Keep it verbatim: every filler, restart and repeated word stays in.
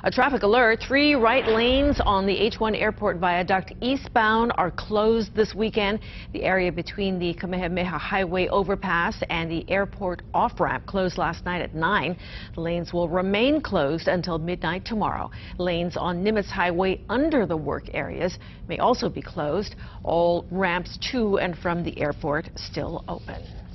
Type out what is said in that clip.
A traffic alert. Three right lanes on the H one Airport Viaduct eastbound are closed this weekend. The area between the Kamehameha Highway overpass and the airport off-ramp closed last night at nine. The lanes will remain closed until midnight tomorrow. Lanes on Nimitz Highway under the work areas may also be closed. All ramps to and from the airport still open.